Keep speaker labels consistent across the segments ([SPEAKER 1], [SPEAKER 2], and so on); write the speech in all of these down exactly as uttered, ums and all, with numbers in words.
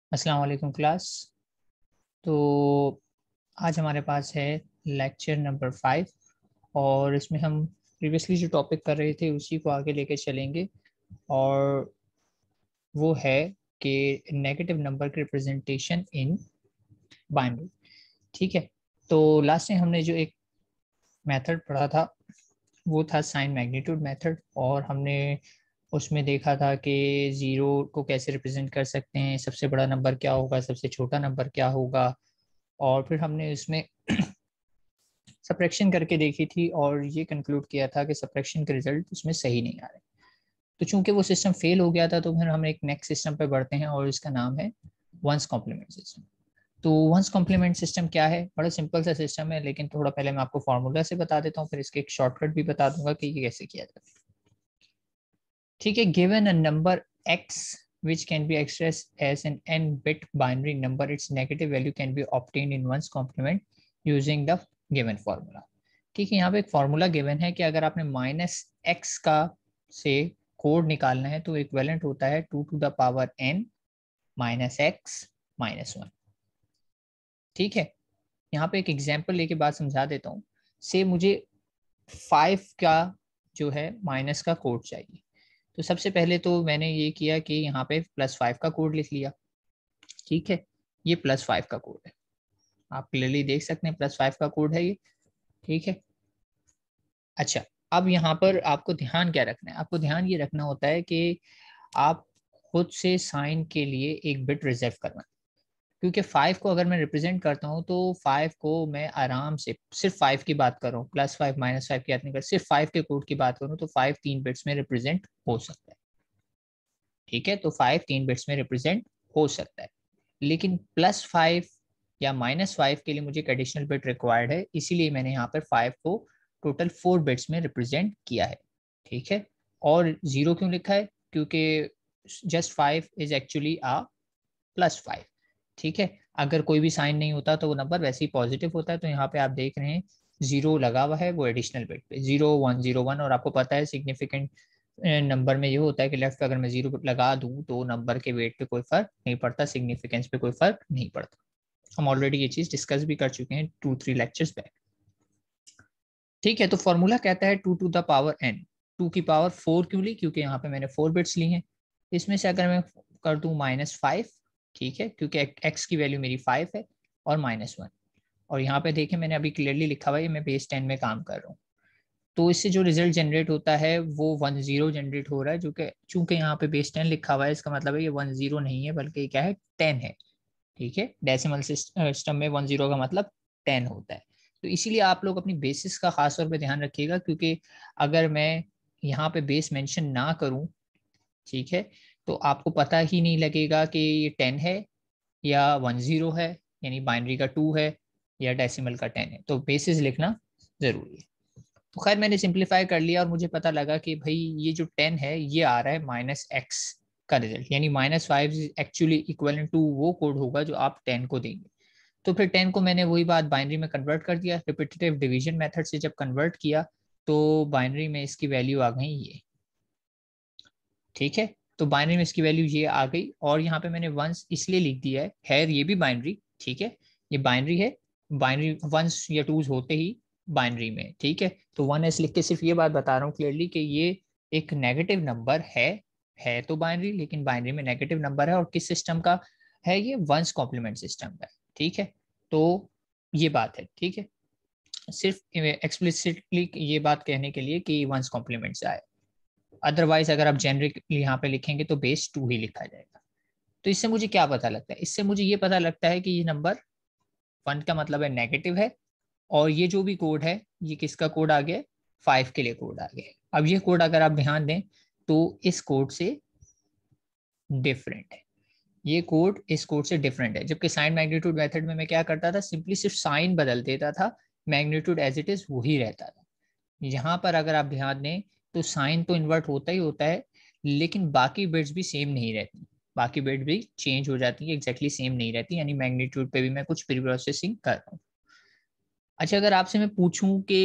[SPEAKER 1] अस्सलाम वालेकुम क्लास। तो आज हमारे पास है लेक्चर नंबर फाइव और इसमें हम प्रीवियसली जो टॉपिक कर रहे थे उसी को आगे लेके चलेंगे। और वो है कि नेगेटिव नंबर की रिप्रेजेंटेशन इन बाइनरी। ठीक है। तो लास्ट टाइम हमने जो एक मेथड पढ़ा था वो था साइन मैग्नीट्यूड मेथड, और हमने उसमें देखा था कि ज़ीरो को कैसे रिप्रेजेंट कर सकते हैं, सबसे बड़ा नंबर क्या होगा, सबसे छोटा नंबर क्या होगा। और फिर हमने इसमें सब्ट्रैक्शन करके देखी थी और ये कंक्लूड किया था कि सब्ट्रैक्शन के रिजल्ट उसमें सही नहीं आ रहे। तो चूंकि वो सिस्टम फेल हो गया था तो फिर हम एक नेक्स्ट सिस्टम पे बढ़ते हैं और इसका नाम है वंस कॉम्प्लीमेंट सिस्टम। तो वंस कॉम्प्लीमेंट सिस्टम क्या है? बड़ा सिंपल सा सिस्टम है, लेकिन थोड़ा पहले मैं आपको फॉर्मूला से बता देता हूँ, फिर इसके एक शॉर्टकट भी बता दूंगा कि ये कैसे किया जाता है। ठीक है। Given a number x which can be expressed as an n bit binary number, its negative value can be obtained in one's complement using the given formula। ठीक है, यहाँ पे एक फॉर्मूला गिवन है कि अगर आपने माइनस एक्स का से कोड निकालना है तो इक्विवेलेंट होता है to two the power n minus x minus one. ठीक है। यहाँ पे एक एग्जाम्पल लेके बात समझा देता हूँ। से मुझे फाइव का जो है माइनस का कोड चाहिए। तो सबसे पहले तो मैंने ये किया कि यहाँ पे प्लस फाइव का कोड लिख लिया। ठीक है, ये प्लस फाइव का कोड है, आप क्लियरली देख सकते हैं प्लस फाइव का कोड है ये। ठीक है। अच्छा, अब यहाँ पर आपको ध्यान क्या रखना है? आपको ध्यान ये रखना होता है कि आप खुद से साइन के लिए एक बिट रिजर्व करना, क्योंकि फाइव को अगर मैं रिप्रेजेंट करता हूँ तो फाइव को मैं आराम से सिर्फ फाइव की बात कर रहा हूँ, प्लस फाइव माइनस फाइव की बात नहीं कर, सिर्फ फाइव के कोड की बात करूँ तो फाइव तीन बिट्स में रिप्रेजेंट हो सकता है। ठीक है, तो फाइव तीन बिट्स में रिप्रेजेंट हो सकता है, लेकिन प्लस फाइव या माइनस फाइव के लिए मुझे एक एडिशनल बिट रिक्वायर्ड है, इसीलिए मैंने यहाँ पर फाइव को टोटल फोर बिट्स में रिप्रेजेंट किया है। ठीक है। और जीरो क्यों लिखा है? क्योंकि just five is actually a plus five. ठीक है, अगर कोई भी साइन नहीं होता तो वो नंबर वैसे ही पॉजिटिव होता है। तो यहाँ पे आप देख रहे हैं जीरो लगा हुआ है, वो एडिशनल बिट पे जीरो वन जीरो वन। और आपको पता है सिग्निफिकेंट नंबर में ये होता है कि लेफ्ट पे अगर मैं जीरो लगा दूं तो नंबर के वेट पे कोई फर्क नहीं पड़ता, सिग्निफिकेंस पे कोई फर्क नहीं पड़ता। हम ऑलरेडी ये चीज डिस्कस भी कर चुके हैं टू थ्री लेक्चर्स बैक। ठीक है, तो फॉर्मूला कहता है to two the power n. Two की पावर फोर क्यों ली? क्योंकि यहाँ पे मैंने फोर बिट्स ली हैं। इसमें से अगर मैं कर दूं माइनस फाइव, ठीक है, क्योंकि एक्स की वैल्यू मेरी फाइव है, और माइनस वन। और यहाँ पे देखें मैंने अभी क्लियरली लिखा हुआ है मैं बेस टेन में काम कर रहा हूँ। तो इससे जो रिजल्ट जनरेट होता है वो वन जीरो जनरेट हो रहा है, जो कि चूंकि यहाँ पे बेस टेन लिखा हुआ है इसका मतलब है ये वन जीरो नहीं है बल्कि क्या है, टेन है। ठीक है, डेसिमल सिस्टम में वन जीरो का मतलब टेन होता है। तो इसीलिए आप लोग अपनी बेसिस का खास तौर पे ध्यान रखिएगा, क्योंकि अगर मैं यहाँ पे बेस मेंशन ना करूँ, ठीक है, तो आपको पता ही नहीं लगेगा कि ये टेन है या वन जीरो है, यानी बाइनरी का टू है या डेसिमल का टेन है। तो बेसिस लिखना जरूरी है। तो खैर मैंने सिंप्लीफाई कर लिया और मुझे पता लगा कि भाई ये जो टेन है ये आ रहा है माइनस एक्स का रिजल्ट, यानी minus five actually equal to वो कोड होगा जो आप टेन को देंगे। तो फिर टेन को मैंने वही बात बाइनरी में कन्वर्ट कर दिया, रिपीटेटिव डिवीजन मेथड से जब कन्वर्ट किया तो बाइनरी में इसकी वैल्यू आ गई ये। ठीक है, तो बाइनरी में इसकी वैल्यू ये आ गई, और यहाँ पे मैंने वंस इसलिए लिख दिया है, खैर ये भी बाइनरी, ठीक है, ये बाइनरी है। बाइनरी वंस या टूज होते ही बाइनरी में। ठीक है, तो वन एस लिख के सिर्फ ये बात बता रहा हूँ क्लियरली कि ये एक नेगेटिव नंबर है है तो बाइनरी, लेकिन बाइनरी में नेगेटिव नंबर है, और किस सिस्टम का है ये? वंस कॉम्प्लीमेंट सिस्टम का है। ठीक है, तो ये बात है। ठीक है, सिर्फ एक्सप्लिसिटली ये बात कहने के लिए कि वंस कॉम्प्लीमेंट से आए, अदरवाइज अगर आप जेनरिक यहाँ पे लिखेंगे तो बेस टू ही लिखा जाएगा। तो इससे मुझे क्या पता लगता है? इससे मुझे ये पता लगता है कि ये नंबर वन का मतलब है नेगेटिव है, और ये जो भी कोड है ये किसका कोड आ गया? फाइव के लिए कोड आ गया। अब ये कोड अगर आप ध्यान दें तो इस कोड से डिफरेंट है, ये कोड इस कोड से डिफरेंट है। जबकि साइन मैग्नीट्यूड मेथड में मैं क्या करता था, सिंपली सिर्फ साइन बदल देता था, मैग्नीट्यूड एज इट इज वही रहता था। यहाँ पर अगर आप ध्यान दें तो साइन तो इन्वर्ट होता ही होता है, लेकिन बाकी बिट्स भी सेम नहीं रहती, बाकी बिट भी चेंज हो जाती है, एग्जैक्टली सेम नहीं रहती, यानी मैग्नीट्यूड पे भी मैं कुछ प्री प्रोसेसिंग कर रहा हूँ। अच्छा, अगर आपसे मैं पूछूं कि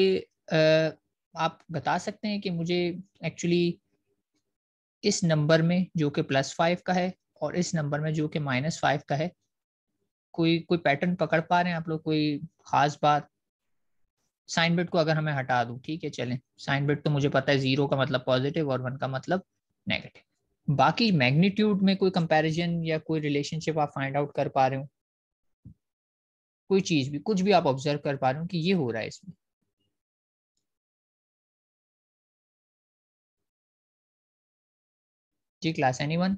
[SPEAKER 1] आप बता सकते हैं कि मुझे एक्चुअली इस नंबर में जो कि प्लस फाइव का है और इस नंबर में जो कि माइनस फाइव का है, कोई कोई पैटर्न पकड़ पा रहे हैं आप लोग, कोई खास बात? साइन बिट को अगर हमें हटा दूं, ठीक है चलें, साइन बिट तो मुझे पता है, जीरो का मतलब पॉजिटिव और वन का मतलब नेगेटिव। बाकी मैग्नीट्यूड में कोई कंपैरिजन या कोई रिलेशनशिप आप फाइंड आउट कर पा रहे हो, कोई चीज भी, कुछ भी आप ऑब्जर्व कर पा रहे हो कि ये हो रहा है इसमें? जी क्लास, एनीवन?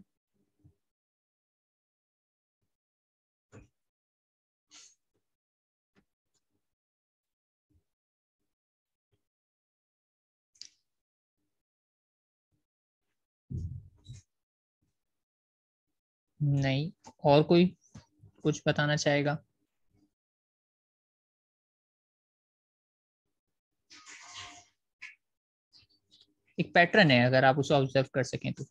[SPEAKER 1] नहीं? और कोई कुछ बताना चाहेगा? एक पैटर्न है, अगर आप उसे ऑब्जर्व कर सकें तो।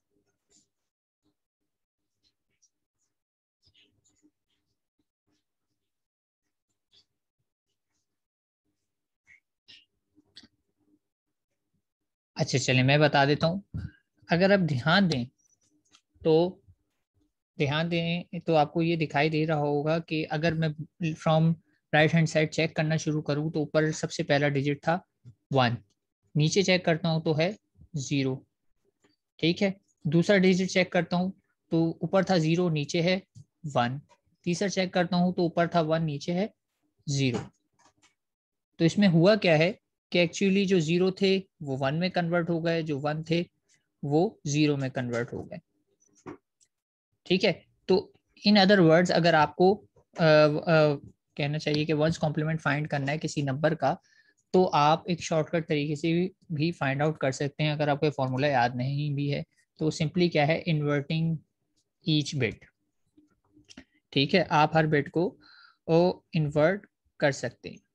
[SPEAKER 1] अच्छा चलिए मैं बता देता हूँ। अगर आप ध्यान दें तो ध्यान दें तो आपको ये दिखाई दे रहा होगा कि अगर मैं from right hand side check करना शुरू करूँ तो ऊपर सबसे पहला डिजिट था वन, नीचे चेक करता हूँ तो है जीरो, ठीक है। दूसरा डिजिट चेक करता हूँ तो ऊपर था जीरो, नीचे है वन। तीसरा चेक करता हूँ तो ऊपर था वन, नीचे है जीरो। तो इसमें हुआ क्या है कि एक्चुअली जो जीरो थे वो वन में कन्वर्ट हो गए, जो वन थे वो जीरो में कन्वर्ट हो गए, ठीक है। तो इन अदर वर्ड्स, अगर आपको आ, आ, कहना चाहिए कि वंस कॉम्प्लीमेंट फाइंड करना है किसी नंबर का, तो आप एक शॉर्टकट तरीके से भी, भी फाइंड आउट कर सकते हैं। अगर आपको फॉर्मूला याद नहीं भी है तो सिंपली क्या है, इन्वर्टिंग ईच बिट, ठीक है। आप हर बिट को ओ इन्वर्ट कर सकते हैं।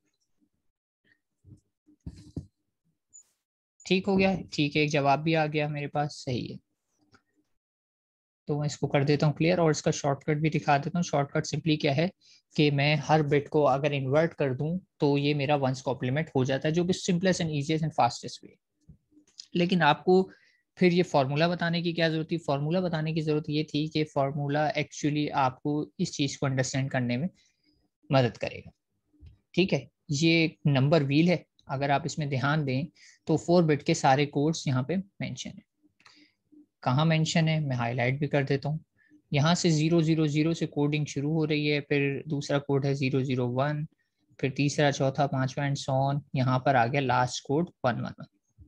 [SPEAKER 1] ठीक हो गया, ठीक है, एक जवाब भी आ गया मेरे पास, सही है। तो मैं इसको कर देता हूँ क्लियर और इसका शॉर्टकट भी दिखा देता हूँ। शॉर्टकट सिंपली क्या है कि मैं हर बिट को अगर इन्वर्ट कर दूं तो ये मेरा वंस कॉम्प्लीमेंट हो जाता है, जो कि simplest and easiest and fastest way. लेकिन आपको फिर ये फॉर्मूला बताने की क्या जरूरत थी? फॉर्मूला बताने की जरूरत ये थी कि फॉर्मूला एक्चुअली आपको इस चीज को अंडरस्टैंड करने में मदद करेगा, ठीक है। ये नंबर व्हील है, अगर आप इसमें ध्यान दें तो फोर बिट के सारे कोड्स यहाँ पे मेंशन है। कहाँ मेंशन है मैं हाईलाइट भी कर देता हूँ। यहाँ से जीरो जीरो जीरो से कोडिंग शुरू हो रही है, फिर दूसरा कोड है जीरो जीरो वन, फिर तीसरा, चौथा, पांचवा एंड सो ऑन, यहाँ पर आ गया last code one one one,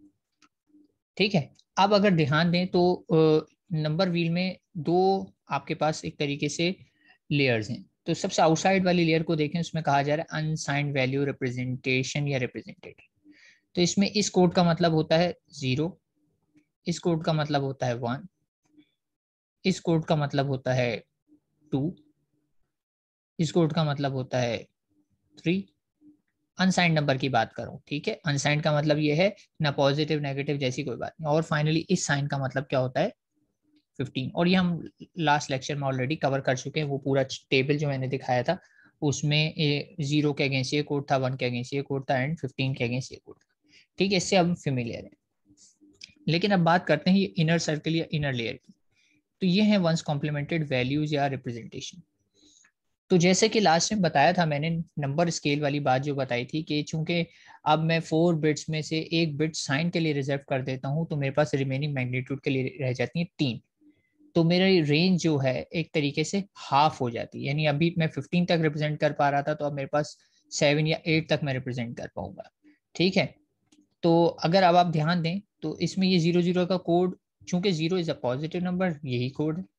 [SPEAKER 1] ठीक है। अब अगर ध्यान दें तो नंबर व्हील में दो आपके पास एक तरीके से लेयर्स हैं। तो सबसे आउटसाइड वाली लेयर को देखें, उसमें कहा जा रहा है अनसाइंड वैल्यू रिप्रेजेंटेशन या रिप्रेजेंटेटिव। तो इसमें इस कोड का मतलब होता है जीरो, इस कोड का मतलब होता है वन, इस कोड का मतलब होता है टू, इस कोड का मतलब होता है थ्री। अनसाइंड नंबर की बात करूं, ठीक है, अनसाइंड का मतलब ये है ना पॉजिटिव नेगेटिव जैसी कोई बात नहीं। और फाइनली इस साइन का मतलब क्या होता है, फिफ्टीन। और ये हम लास्ट लेक्चर में ऑलरेडी कवर कर चुके हैं, वो पूरा टेबल जो मैंने दिखाया था उसमें जीरो के अगेंस्ट ये कोड था, वन के अगेंस्ट ये कोड था एंड फिफ्टीन के अगेंस्ट ये कोड था, ठीक है। इससे हम फेमिलियर हैं। लेकिन अब बात करते हैं ये इनर सर्कल या इनर लेयर की। तो ये है वंस कॉम्प्लीमेंटेड वैल्यूज या रिप्रेजेंटेशन। तो जैसे कि लास्ट में बताया था मैंने, नंबर स्केल वाली बात जो बताई थी कि चूंकि अब मैं फोर बिट्स में से एक बिट साइन के लिए रिजर्व कर देता हूं तो मेरे पास रिमेनिंग मैग्नीट्यूड के लिए रह जाती है तीन। तो मेरी रेंज जो है एक तरीके से हाफ हो जाती है, यानी अभी मैं फिफ्टीन तक रिप्रेजेंट कर पा रहा था तो अब मेरे पास सेवन या एट तक मैं रिप्रेजेंट कर पाऊंगा, ठीक है। तो अगर अब आप ध्यान दें तो इसमें ये जीरो जीरो का कोड, चूंकि zero is a positive number, यही कोड है।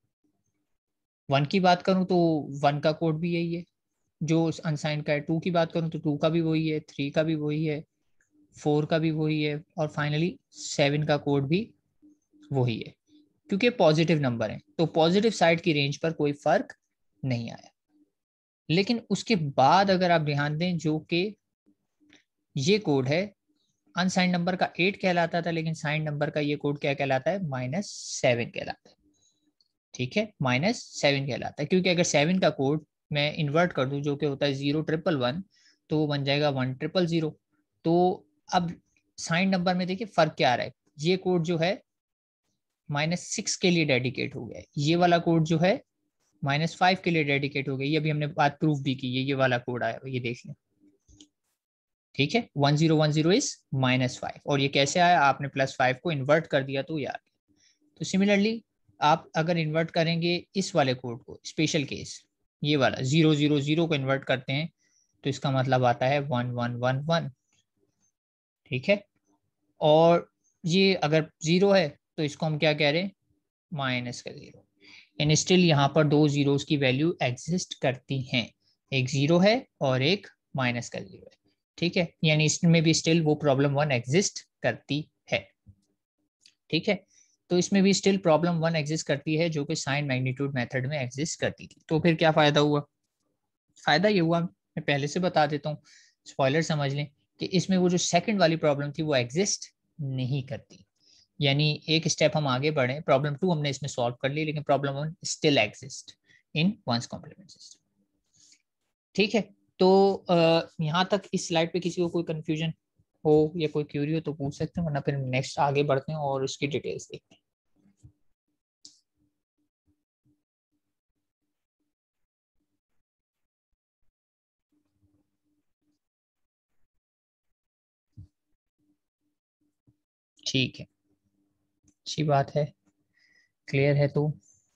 [SPEAKER 1] वन की बात करूं तो वन का कोड भी यही है जो अनसाइन का है। टू की बात करूं तो टू का भी वही है, थ्री का भी वही है, फोर का भी वही है, और फाइनली सेवन का कोड भी वही है, क्योंकि पॉजिटिव नंबर है तो पॉजिटिव साइड की रेंज पर कोई फर्क नहीं आया। लेकिन उसके बाद अगर आप ध्यान दें, जो कि ये कोड है अनसाइंड नंबर का एट कहलाता था, लेकिन साइन नंबर का ये कोड क्या कहलाता है, माइनस सेवन कहलाता है, ठीक है, माइनस सेवन कहलाता है। क्योंकि अगर सेवन का कोड मैं इन्वर्ट कर दूं जो कि होता है जीरो ट्रिपल वन, तो वो बन जाएगा वन ट्रिपल जीरो। तो अब साइन नंबर में देखिए फर्क क्या आ रहा है, ये कोड जो है माइनस सिक्स के लिए डेडिकेट हो गया है, ये वाला कोड जो है माइनस फाइव के लिए डेडिकेट हो गया, ये अभी हमने बात प्रूफ भी की है, ये वाला कोड आया ये देख लें, ठीक है। One zero one zero is minus five, और ये कैसे आया, आपने प्लस फाइव को इन्वर्ट कर दिया तो ये आ गया। तो सिमिलरली आप अगर इन्वर्ट करेंगे इस वाले कोड को, स्पेशल केस ये वाला जीरो जीरो जीरो को इन्वर्ट करते हैं तो इसका मतलब आता है वन वन वन वन, ठीक है। और ये अगर जीरो है तो इसको हम क्या कह रहे हैं, माइनस का जीरो, एंड स्टिल यहाँ पर दो जीरोस की वैल्यू एग्जिस्ट करती हैं, एक जीरो है और एक माइनस का जीरो है, ठीक है। यानी इसमें भी स्टिल वो प्रॉब्लम वन एग्जिस्ट करती है, ठीक है। तो इसमें भी स्टिल प्रॉब्लम वन एग्जिस्ट करती है जो कि साइन मैग्नीट्यूड मेथड में एग्जिस्ट करती थी। तो फिर क्या फायदा हुआ, फायदा ये हुआ, मैं पहले से बता देता हूँ, स्पॉइलर समझ लें कि इसमें वो जो सेकंड वाली प्रॉब्लम थी वो एग्जिस्ट नहीं करती, यानी एक स्टेप हम आगे बढ़े, प्रॉब्लम टू हमने इसमें सॉल्व कर ली लेकिन problem one still exist in one's complement system, ठीक है। तो यहाँ तक इस स्लाइड पे किसी को कोई कंफ्यूजन हो या कोई क्यूरी हो तो पूछ सकते हैं, वरना फिर नेक्स्ट आगे बढ़ते हैं और उसकी डिटेल्स देखते हैं। ठीक है, अच्छी बात है, क्लियर है तो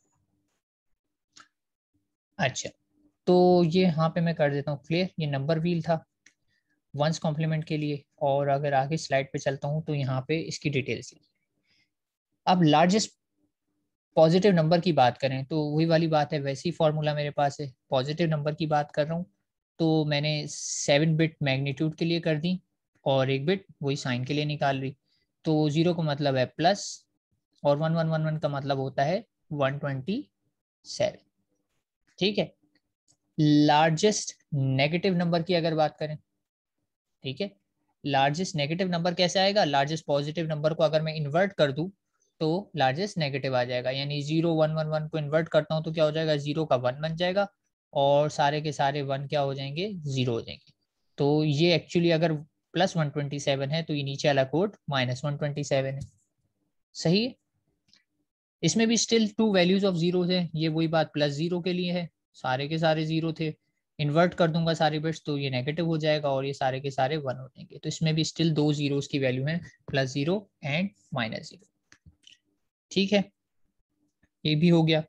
[SPEAKER 1] अच्छा। तो ये यहाँ पे मैं कर देता हूँ क्लियर, ये नंबर व्हील था वंस कॉम्प्लीमेंट के लिए, और अगर आगे स्लाइड पे चलता हूँ तो यहाँ पे इसकी डिटेल्स। अब लार्जेस्ट पॉजिटिव नंबर की बात करें तो वही वाली बात है, वैसी फॉर्मूला मेरे पास है, पॉजिटिव नंबर की बात कर रहा हूँ तो मैंने सेवन बिट मैग्नीट्यूड के लिए कर दी और एक बिट वही साइन के लिए निकाल ली। तो जीरो का मतलब है प्लस और वन वन वन वन का मतलब होता है वन ट्वेंटी सेवन, ठीक है। लार्जेस्ट नेगेटिव नंबर की अगर बात करें, ठीक है, लार्जेस्ट नेगेटिव नंबर कैसे आएगा, लार्जेस्ट पॉजिटिव नंबर को अगर मैं इन्वर्ट कर दूं तो लार्जेस्ट नेगेटिव आ जाएगा, यानी जीरो वन वन वन को इन्वर्ट करता हूं तो क्या हो जाएगा, जीरो का वन बन जाएगा और सारे के सारे वन क्या हो जाएंगे, जीरो हो जाएंगे। तो ये एक्चुअली अगर प्लस वन ट्वेंटी सेवन है तो ये नीचे वाला code minus one twenty seven है, सही है। इसमें भी still two values of zero है, ये वही बात प्लस जीरो के लिए है, सारे के सारे जीरो थे, इन्वर्ट कर दूंगा सारे बिट्स तो ये नेगेटिव हो जाएगा और ये सारे के सारे वन हो जाएंगे। तो इसमें भी स्टिल दो जीरोस की वैल्यू है, plus zero and minus zero, ठीक है, ये भी हो गया।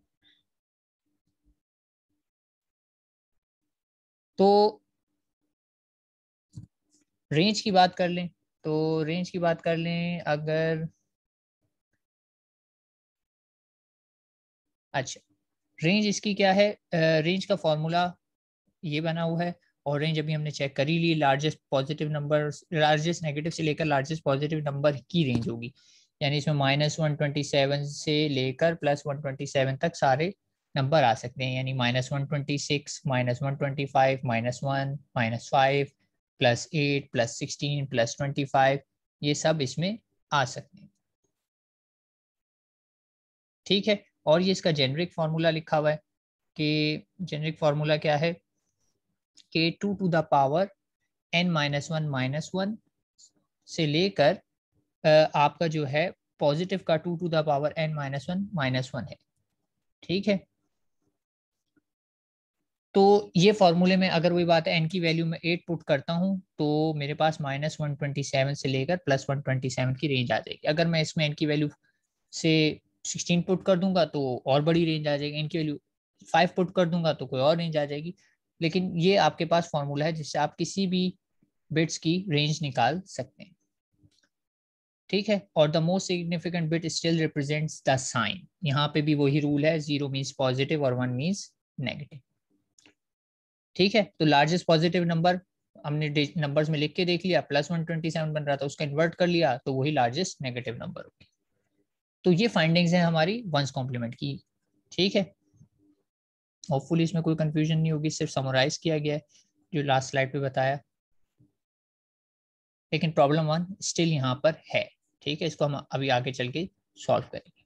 [SPEAKER 1] तो रेंज की बात कर लें, तो रेंज की बात कर लें अगर, अच्छा, रेंज इसकी क्या है, रेंज का फॉर्मूला ये बना हुआ है और रेंज अभी हमने चेक करी ली, largest positive number, largest negative से लेकर लार्जेस्ट पॉजिटिव नंबर की रेंज होगी, यानी इसमें माइनस वन ट्वेंटी सेवन से लेकर प्लस वन ट्वेंटी सेवन तक सारे नंबर आ सकते हैं, यानी minus one twenty six, minus one twenty five, minus one, minus five, plus eight, plus sixteen, plus twenty five, ये सब इसमें आ सकते हैं, ठीक है। और ये इसका जेनरिक फार्मूला लिखा हुआ है कि जेनरिक फार्मूला क्या है कि to two the power n minus one minus one से लेकर आपका जो है पॉजिटिव का to two the power n minus one minus one है, ठीक है। तो ये फॉर्मूले में अगर वही बात है एन की वैल्यू में एट पुट करता हूँ तो मेरे पास माइनस वन ट्वेंटी सेवन से लेकर प्लस वन ट्वेंटी सेवन की रेंज आ जाएगी। अगर मैं इसमें एन की वैल्यू से सिक्सटीन पुट कर दूंगा तो और बड़ी रेंज आ जाएगी, एन की वैल्यू फाइव पुट कर दूंगा तो कोई और रेंज आ जाएगी। लेकिन ये आपके पास फॉर्मूला है जिससे आप किसी भी बिट्स की रेंज निकाल सकते हैं, ठीक है। और the most significant bit still represents the sign, यहाँ पे भी वही रूल है, जीरो मीन्स पॉजिटिव और वन मीन्स नेगेटिव, ठीक है। तो लार्जेस्ट पॉजिटिव नंबर हमने नंबर्स में लिख के देख लिया, प्लस वन ट्वेंटी सेवन बन रहा था उसका इन्वर्ट कर लिया तो वही लार्जेस्ट नेगेटिव नंबर होगी। तो ये फाइंडिंग्स हैं हमारी वंस कॉम्प्लीमेंट की, ठीक है। होपफुली इसमें कोई कंफ्यूजन नहीं होगी, सिर्फ समराइज किया गया है जो लास्ट स्लाइड पे बताया, लेकिन प्रॉब्लम वन स्टिल यहाँ पर है, ठीक है। इसको हम अभी आगे चल के सॉल्व करेंगे।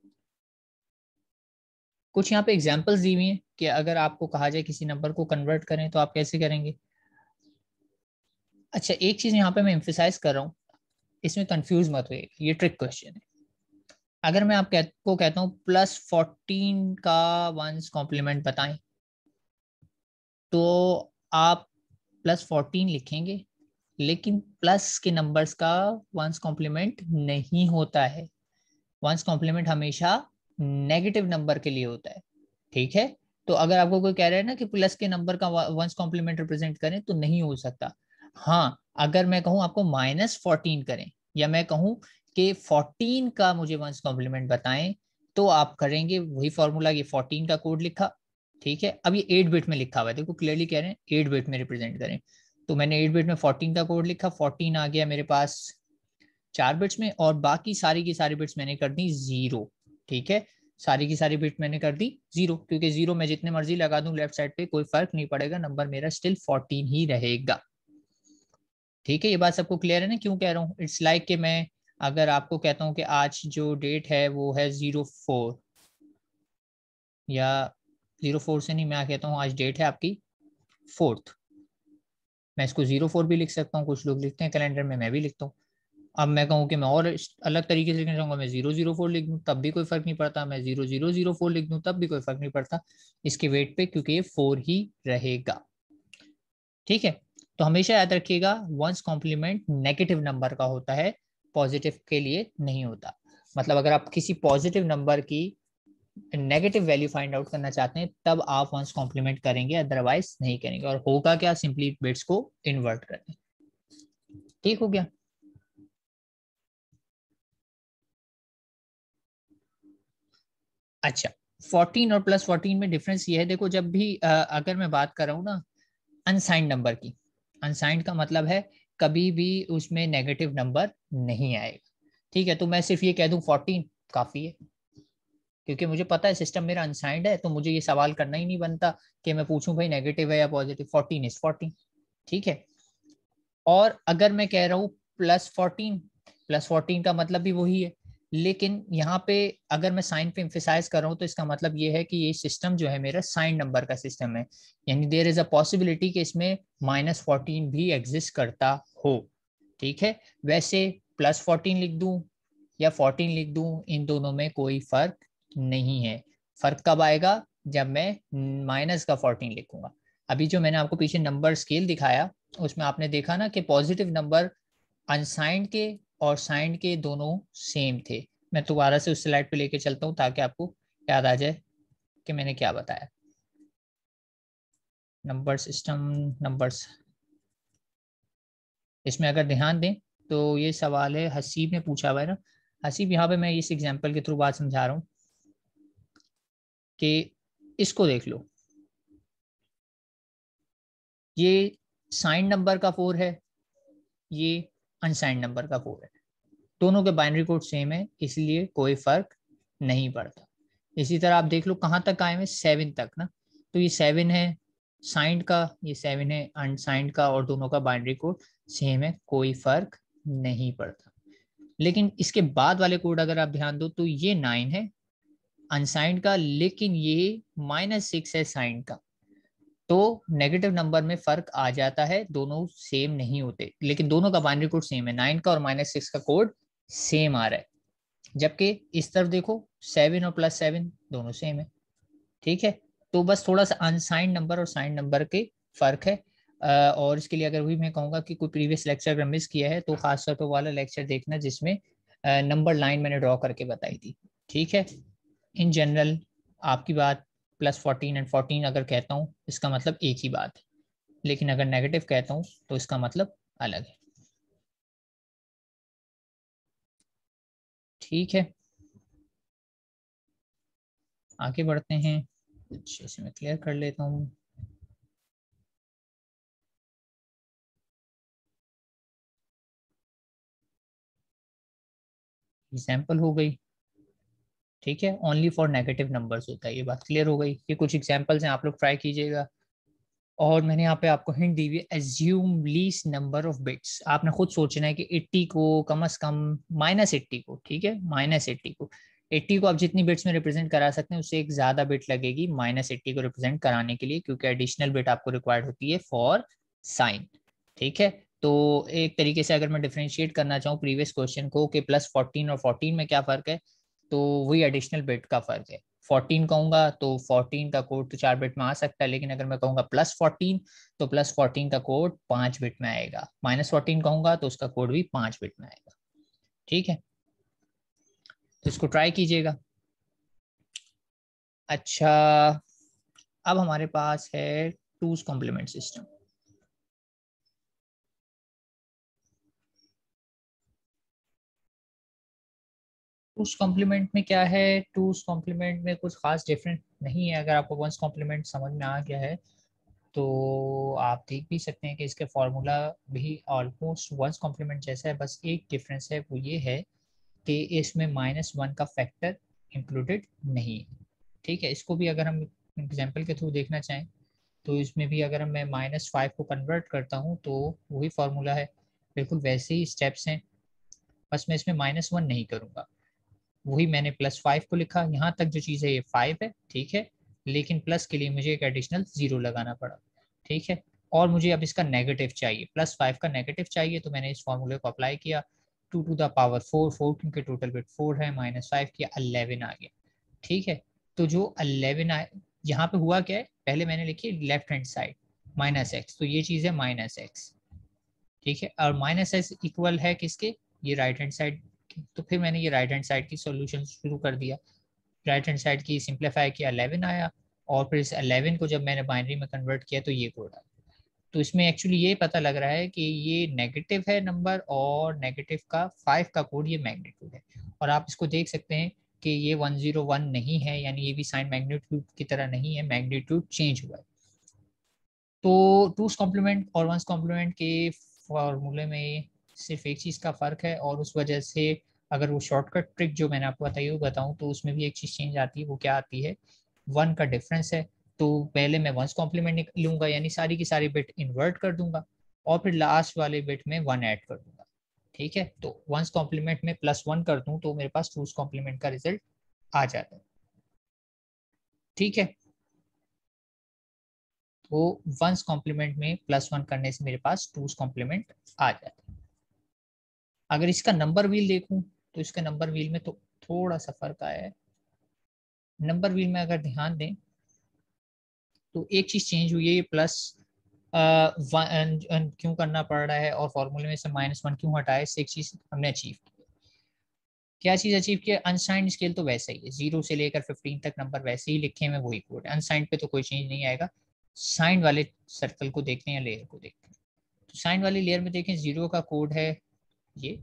[SPEAKER 1] कुछ यहाँ पे एग्जांपल्स दी हुई हैं कि अगर आपको कहा जाए किसी नंबर को कन्वर्ट करें तो आप कैसे करेंगे। अच्छा, एक चीज यहाँ पे मैं एम्फेसाइज कर रहा हूँ, इसमें कंफ्यूज मत होइएगा, ये ट्रिक क्वेश्चन है। अगर मैं आपको कहता हूँ प्लस फोर्टीन का वंस कॉम्प्लीमेंट बताएं, तो आप प्लस फोर्टीन लिखेंगे, लेकिन प्लस के नंबर्स का वंस कॉम्प्लीमेंट नहीं होता है। वंस कॉम्प्लीमेंट हमेशा नेगेटिव नंबर के लिए होता है, ठीक है। तो अगर आपको कोई कह रहा है ना कि प्लस के नंबर का वंस कॉम्प्लीमेंट रिप्रेजेंट करें, तो नहीं हो सकता। हाँ, अगर मैं कहूँ आपको माइनस फोर्टीन करें, या मैं कहूँ कि फोर्टीन का मुझे वंस कॉम्प्लीमेंट बताएं, तो आप करेंगे वही फॉर्मूला। ये फोर्टीन का कोड लिखा, ठीक है। अब ये एट बिट में लिखा हुआ है, देखो क्लियरली कह रहे हैं एट बिट में रिप्रेजेंट करें, तो मैंने एट बिट में फोर्टीन का कोड लिखा, फोर्टीन आ गया मेरे पास चार बिट्स में, और बाकी सारी की सारी बिट्स मैंने कर दी जीरो, ठीक है। सारी की सारी बिट मैंने कर दी जीरो, क्योंकि जीरो मैं जितने मर्जी लगा दूं लेफ्ट साइड पे कोई फर्क नहीं पड़ेगा, नंबर मेरा स्टिल फोर्टीन ही रहेगा, ठीक है। ये बात सबको क्लियर है ना, क्यों कह रहा हूँ? इट्स लाइक कि मैं अगर आपको कहता हूँ कि आज जो डेट है वो है जीरो फोर, या जीरो फोर से नहीं, मैं कहता हूँ आज डेट है आपकी फोर्थ, मैं इसको जीरो फोर भी लिख सकता हूँ, कुछ लोग लिखते हैं कैलेंडर में, मैं भी लिखता हूँ। अब मैं कहूँ कि मैं और अलग तरीके से लिखना चाहूंगा, मैं जीरो जीरो फोर लिख दूँ तब भी कोई फर्क नहीं पड़ता, मैं जीरो जीरो जीरो फोर लिख दूँ तब भी कोई फर्क नहीं पड़ता इसके वेट पे, क्योंकि ये फोर ही रहेगा, ठीक है। तो हमेशा याद रखिएगा वंस कॉम्प्लीमेंट नेगेटिव नंबर का होता है, पॉजिटिव के लिए नहीं होता। मतलब अगर आप किसी पॉजिटिव नंबर की नेगेटिव वैल्यू फाइंड आउट करना चाहते हैं, तब आप वंस कॉम्प्लीमेंट करेंगे, अदरवाइज नहीं करेंगे। और होगा क्या, सिंपली बिट्स को इन्वर्ट कर दें, ठीक हो गया। अच्छा, फोर्टीन और प्लस फोर्टीन में डिफरेंस ये है, देखो जब भी अ, अगर मैं बात कर रहा हूँ ना अनसाइंड नंबर की, अनसाइंड का मतलब है कभी भी उसमें नेगेटिव नंबर नहीं आएगा, ठीक है। तो मैं सिर्फ ये कह दूं फोर्टीन काफी है, क्योंकि मुझे पता है सिस्टम मेरा अनसाइंड है, तो मुझे ये सवाल करना ही नहीं बनता कि मैं पूछूं भाई नेगेटिव है या पॉजिटिव, फोर्टीन इज फोर्टीन, ठीक है। और अगर मैं कह रहा हूँ प्लस फोर्टीन, प्लस फोर्टीन का मतलब भी वही है, लेकिन यहाँ पे अगर मैं साइन पे इम्फेसाइज कर रहा हूँ, तो इसका मतलब ये है कि ये सिस्टम जो है मेरा साइन नंबर का सिस्टम है, यानी देयर इज अ पॉसिबिलिटी कि इसमें माइनस फोर्टीन भी एग्जिस्ट करता हो, ठीक है। वैसे प्लस फोर्टीन लिख दूं या फोर्टीन लिख दूं, इन दोनों में कोई फर्क नहीं है। फर्क कब आएगा, जब मैं माइनस का फोर्टीन लिखूंगा। अभी जो मैंने आपको पीछे नंबर स्केल दिखाया, उसमें आपने देखा ना कि पॉजिटिव नंबर अनसाइंड के और साइंड के दोनों सेम थे। मैं दोबारा से उस स्लाइड पे लेके चलता हूँ ताकि आपको याद आ जाए कि मैंने क्या बताया। नंबर सिस्टम, नंबर्स, इसमें अगर ध्यान दें तो ये सवाल है हसीब ने पूछा हुआ है ना। हसीब, यहाँ पे मैं इस एग्जाम्पल के थ्रू बात समझा रहा हूँ कि इसको देख लो, ये साइंड नंबर का फोर है, ये अनसाइंड नंबर का फोर है, दोनों के बाइनरी कोड सेम है, इसलिए कोई फर्क नहीं पड़ता। इसी तरह आप देख लो कहाँ तक आए हैं, सेवन तक ना, तो ये सेवन है साइंड का, ये सेवन है अनसाइंड का, और दोनों का बाइनरी कोड सेम है, कोई फर्क नहीं पड़ता। लेकिन इसके बाद वाले कोड अगर आप ध्यान दो, तो ये नाइन है अनसाइंड का, लेकिन ये माइनस सिक्स है साइंड का, तो नेगेटिव नंबर में फर्क आ जाता है, दोनों सेम नहीं होते, लेकिन दोनों का बाइनरी कोड सेम है, नाइन का और माइनस सिक्स का कोड सेम आ रहा है। जबकि इस तरफ देखो सेवन और प्लस सेवन दोनों सेम है, ठीक है। तो बस थोड़ा सा अनसाइंड नंबर और साइंड नंबर के फर्क है। अ, और इसके लिए अगर भी मैं कहूँगा कि कोई प्रीवियस लेक्चर अगर मिस किया है, तो खासतौर पर वाला लेक्चर देखना जिसमें नंबर लाइन मैंने ड्रॉ करके बताई थी, ठीक है। इन जनरल आपकी बात प्लस फोर्टीन एंड फोर्टीन अगर कहता हूँ इसका मतलब एक ही बात है, लेकिन अगर नेगेटिव कहता हूँ तो इसका मतलब अलग है, ठीक है। आगे बढ़ते हैं, अच्छे से मैं क्लियर कर लेता हूँ। एग्जाम्पल हो गई, ठीक है, ओनली फॉर नेगेटिव नंबर्स होता है, ये बात क्लियर हो गई। ये कुछ एग्जांपल्स हैं, आप लोग ट्राई कीजिएगा। और मैंने यहाँ पे आपको हिंट दी हुई है, assume least number of bits, आपने खुद सोचना है कि एट्टी को कम से कम माइनस एट्टी को, ठीक है, माइनस एट्टी को, एट्टी को आप जितनी बिट्स में रिप्रेजेंट करा सकते हैं उससे एक ज्यादा बिट लगेगी माइनस एट्टी को रिप्रेजेंट कराने के लिए, क्योंकि एडिशनल बिट आपको रिक्वायर्ड होती है फॉर साइन, ठीक है। तो एक तरीके से अगर मैं डिफरेंशिएट करना चाहूँ प्रीवियस क्वेश्चन को कि प्लस फोर्टीन और फोर्टीन में क्या फर्क है, तो वही एडिशनल बिट का फर्क है। फोर्टीन कहूंगा तो फोर्टीन का कोड तो चार बिट में आ सकता है, लेकिन अगर मैं कहूंगा प्लस फोर्टीन तो प्लस फोर्टीन का कोड पांच बिट में आएगा। माइनस फोर्टीन कहूंगा तो उसका कोड भी पांच बिट में आएगा। ठीक है, तो इसको ट्राई कीजिएगा। अच्छा, अब हमारे पास है two's complement system. Two's complement में क्या है, टूज कॉम्प्लीमेंट में कुछ खास डिफरेंट नहीं है। अगर आपको वंस कॉम्प्लीमेंट समझ में आ गया है तो आप देख भी सकते हैं कि इसके फॉर्मूला भी ऑलमोस्ट वंस कॉम्प्लीमेंट जैसा है। बस एक डिफरेंस है, वो ये है कि इसमें माइनस वन का फैक्टर इंक्लूडेड नहीं है। ठीक है, इसको भी अगर हम एग्जाम्पल के थ्रू देखना चाहें तो इसमें भी अगर मैं माइनस फाइव को कन्वर्ट करता हूँ तो वही फार्मूला है, बिल्कुल वैसे ही स्टेप्स हैं, बस मैं इसमें माइनस वन नहीं करूँगा। वही मैंने प्लस फाइव को लिखा, यहाँ तक जो चीज़ है ये फाइव है, ठीक है, लेकिन प्लस के लिए मुझे एक एडिशनल जीरो लगाना पड़ा। ठीक है, और मुझे अब इसका नेगेटिव चाहिए, प्लस फाइव का नेगेटिव चाहिए, तो मैंने इस फॉर्मूले को अप्लाई किया, to two the power four, four क्योंकि टोटल बिट फोर है, माइनस फाइव किया, अलेवन आ गया। ठीक है, तो जो अलेवन आए, यहाँ पे हुआ क्या है, पहले मैंने लिखी left hand side minus x, तो ये चीज़ है माइनस एक्स। ठीक है, और माइनस एक्स इक्वल है किसके, ये राइट हैंड साइड। तो फिर मैंने ये राइट हैंड साइड की सॉल्यूशन शुरू कर दिया, राइट हैंड साइड की सिंप्लीफाई किया, अलेवन आया, और फिर इस अलेवन को जब मैंने बाइनरी में कन्वर्ट किया तो ये कोड आया। तो इसमें एक्चुअली ये पता लग रहा है कि ये नेगेटिव है नंबर, और नेगेटिव का फाइव का कोड ये मैग्नीट्यूड है। और आप इसको देख सकते हैं कि ये वन जीरो वन नहीं है, यानी ये भी साइन मैग्नीट्यूड की तरह नहीं है, मैग्नीट्यूड चेंज हुआ है। तो टूस कॉम्प्लीमेंट और वंस कॉम्प्लीमेंट के फॉर्मूले में सिर्फ एक चीज़ का फ़र्क है, और उस वजह से अगर वो शॉर्टकट ट्रिक जो मैंने आपको बताई वो बताऊँ तो उसमें भी एक चीज़ चेंज आती है। वो क्या आती है, वन का डिफरेंस है, तो पहले मैं वंस कॉम्प्लीमेंट लूँगा, यानी सारी की सारी बिट इन्वर्ट कर दूंगा, और फिर लास्ट वाले बिट में वन ऐड कर दूंगा। ठीक है, तो वंस कॉम्प्लीमेंट में प्लस वन कर दूँ तो मेरे पास टूस कॉम्प्लीमेंट का रिजल्ट आ जाता है। ठीक है, तो वंस कॉम्प्लीमेंट में प्लस वन करने से मेरे पास टूस कॉम्प्लीमेंट आ जाता है। अगर इसका नंबर व्हील देखूं तो इसका नंबर व्हील में तो थोड़ा सा फर्क आया है। नंबर व्हील में अगर ध्यान दें तो एक चीज चेंज हुई है, ये प्लस क्यों करना पड़ रहा है और फॉर्मूले में से माइनस वन क्यों हटाया, इससे एक चीज हमने अचीव की। क्या चीज अचीव किया, अनसाइंड स्केल तो वैसा ही है, जीरो से लेकर फिफ्टीन तक नंबर वैसे ही लिखे हुए, वही कोड है, अनसाइंड पे तो कोई चेंज नहीं आएगा। साइंड वाले सर्कल को देखते हैं या लेयर को देखते हैं, तो साइंड वाली लेयर में देखें, जीरो का कोड है ये,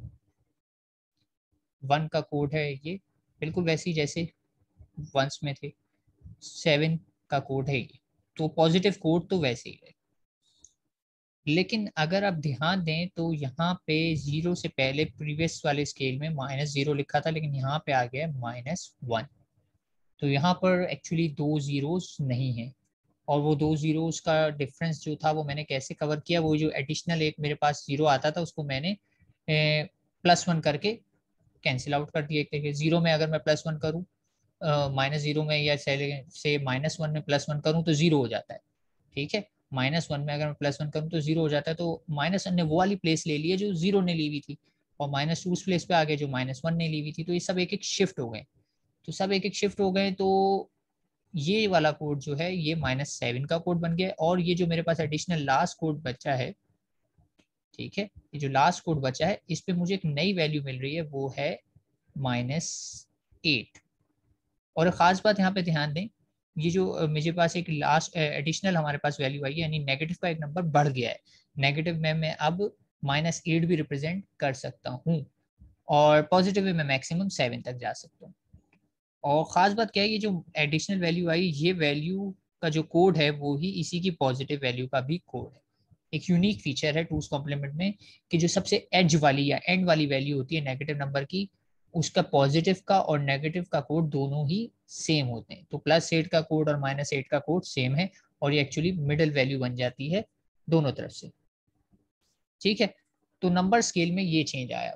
[SPEAKER 1] वन का कोड है ये, बिल्कुल वैसे ही जैसे वंस में थे, सेवन का कोड है ये, तो पॉजिटिव कोड तो वैसे ही है। लेकिन अगर आप ध्यान दें तो यहाँ पे जीरो से पहले प्रीवियस वाले स्केल में माइनस जीरो लिखा था, लेकिन यहाँ पे आ गया माइनस वन, तो यहाँ पर एक्चुअली दो जीरोस नहीं है। और वो दो जीरोस का डिफरेंस जो था वो मैंने कैसे कवर किया, वो जो एडिशनल एक मेरे पास जीरो आता था उसको मैंने प्लस वन करके कैंसिल आउट कर दिया। एक तरीके जीरो में अगर मैं प्लस वन करूँ, माइनस जीरो में या से माइनस वन में प्लस वन करूँ तो जीरो हो जाता है। ठीक है, माइनस वन में अगर मैं प्लस वन करूँ तो जीरो हो जाता है, तो माइनस वन ने वो वाली प्लेस ले ली है जो जीरो ने ली हुई थी, और माइनस टू उस प्लेस पे आ गए जो माइनस वन ने ली हुई थी, तो ये सब एक एक शिफ्ट हो गए। तो सब एक एक शिफ्ट हो गए, तो ये वाला कोड जो है ये माइनस सेवन का कोड बन गया, और ये जो मेरे पास एडिशनल लास्ट कोड बचा है, ठीक है, ये जो लास्ट कोड बचा है इस पे मुझे एक नई वैल्यू मिल रही है, वो है माइनस एट। और एक खास बात यहाँ पे ध्यान दें, ये जो मेरे पास एक लास्ट एडिशनल हमारे पास वैल्यू आई है, यानी नेगेटिव का एक नंबर बढ़ गया है, नेगेटिव में मैं अब माइनस एट भी रिप्रेजेंट कर सकता हूँ, और पॉजिटिव में मैं मैक्सिमम सेवन तक जा सकता हूँ। और ख़ास बात क्या है, ये जो एडिशनल वैल्यू आई, ये वैल्यू का जो कोड है वो ही इसी की पॉजिटिव वैल्यू का भी कोड है। एक यूनिक फीचर है टूस कॉम्प्लीमेंट में कि जो सबसे एज वाली या एंड वाली वैल्यू होती है नेगेटिव नंबर की, उसका पॉजिटिव का और नेगेटिव का कोड दोनों ही सेम होते हैं। तो प्लस एट का कोड और माइनस एट का कोड सेम है, और ये एक्चुअली मिडिल वैल्यू बन जाती है दोनों तरफ से। ठीक है, तो नंबर स्केल में ये चेंज आया।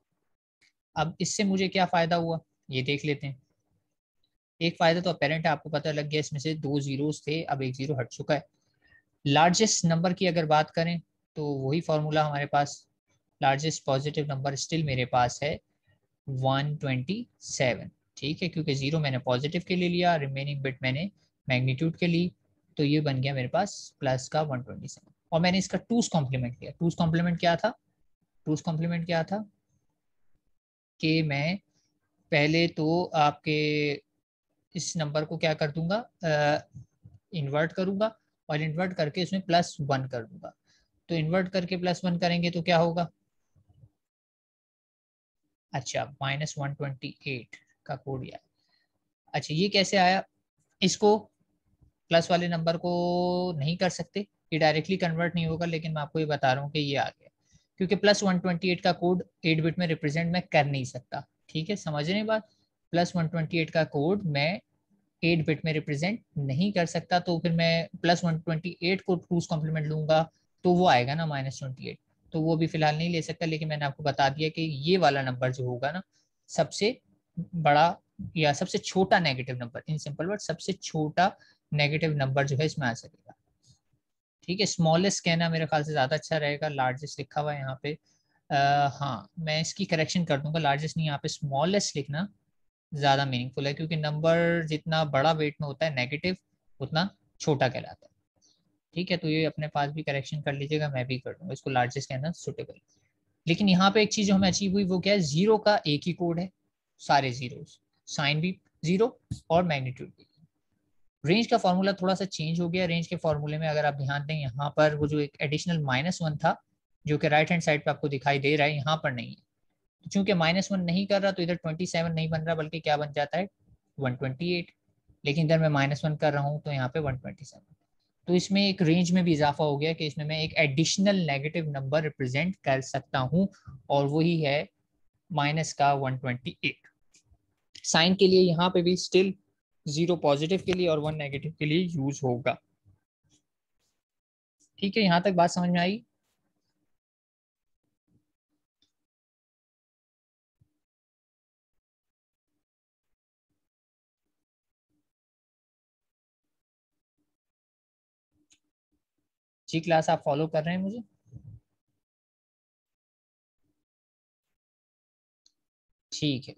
[SPEAKER 1] अब इससे मुझे क्या फायदा हुआ ये देख लेते हैं। एक फायदा तो अपेरेंट है, आपको पता लग गया, इसमें से दो जीरोस थे, अब एक जीरो हट चुका है। लार्जेस्ट नंबर की अगर बात करें तो वही फॉर्मूला हमारे पास, लार्जेस्ट पॉजिटिव नंबर स्टिल मेरे पास है वन ट्वेंटी सेवन। ठीक है, क्योंकि जीरो मैंने पॉजिटिव के लिए लिया, रिमेनिंग बिट मैंने मैग्नीट्यूड के लिए, तो ये बन गया मेरे पास प्लस का वन ट्वेंटी सेवन। और मैंने इसका टूस कॉम्प्लीमेंट लिया। टूस कॉम्प्लीमेंट क्या था? टूस कॉम्प्लीमेंट क्या था कि मैं पहले तो आपके इस नंबर को क्या कर दूंगा, इन्वर्ट करूंगा, और इन्वर्ट करके इसमें प्लस वन कर दूंगा। तो इन्वर्ट करके प्लस वन करेंगे तो क्या होगा? अच्छा, माइनस वन ट्वेंटी एट का कोड आया। अच्छा, ये कैसे आया? इसको प्लस वाले नंबर को नहीं कर सकते, ये डायरेक्टली कन्वर्ट नहीं होगा, लेकिन मैं आपको ये बता रहा हूँ कि ये आ गया, क्योंकि प्लस वन ट्वेंटी एट का कोड एट बिट में रिप्रेजेंट मैं कर नहीं सकता। ठीक है, समझ रहे हैं बात? प्लस वन ट्वेंटी एट का कोड मैं एट बिट में रिप्रेजेंट नहीं कर सकता, तो फिर मैं प्लस वन ट्वेंटी एट को टूस कॉम्प्लीमेंट लूंगा तो वो आएगा ना माइनस ट्वेंटी एट। तो वो भी फिलहाल नहीं ले सकता, लेकिन मैंने आपको बता दिया कि ये वाला नंबर जो होगा ना, सबसे बड़ा या सबसे छोटा negative number, in simple word सबसे छोटा नेगेटिव नंबर जो है इसमें आ सकेगा। ठीक है, स्मॉलेस्ट कहना मेरे ख्याल से ज्यादा अच्छा रहेगा, लार्जेस्ट लिखा हुआ है यहाँ पे। आ, हाँ, मैं इसकी करेक्शन कर दूंगा, लार्जेस्ट नहीं, यहाँ पे स्मॉलेस्ट लिखना ज्यादा मीनिंगफुल है, क्योंकि नंबर जितना बड़ा वेट में होता है नेगेटिव, उतना छोटा कहलाता है। ठीक है, तो ये अपने पास भी करेक्शन कर लीजिएगा, मैं भी कर दूंगा, इसको लार्जेस्ट कहना सुटेबल। लेकिन यहाँ पे एक चीज जो हमें अचीव हुई वो क्या है, जीरो का एक ही कोड है, सारे जीरो, साइन भी जीरो और मैग्नीट्यूड भी। रेंज का फॉर्मूला थोड़ा सा चेंज हो गया। रेंज के फॉर्मूले में अगर आप ध्यान दें, यहाँ पर वो जो एक एडिशनल माइनस वन था, जो कि राइट हैंड साइड पे आपको दिखाई दे रहा है, यहाँ पर नहीं है। तो चूंकि माइनस वन नहीं कर रहा, तो इधर ट्वेंटी सेवन नहीं बन रहा, बल्कि क्या बन जाता है, वन ट्वेंटी एट। लेकिन इधर मैं माइनस वन कर रहा हूँ, तो यहाँ पे वन ट्वेंटी सेवन। तो इसमें एक रेंज में भी इजाफा हो गया कि इसमें मैं एक एडिशनल नेगेटिव नंबर रिप्रेजेंट कर सकता हूँ, और वही है माइनस का वन ट्वेंटी एट। साइन के लिए यहाँ पे भी स्टिल जीरो पॉजिटिव के लिए और वन नेगेटिव के लिए यूज होगा। ठीक है, यहाँ तक बात समझ में आई? जी, क्लास आप फॉलो कर रहे हैं मुझे? ठीक है,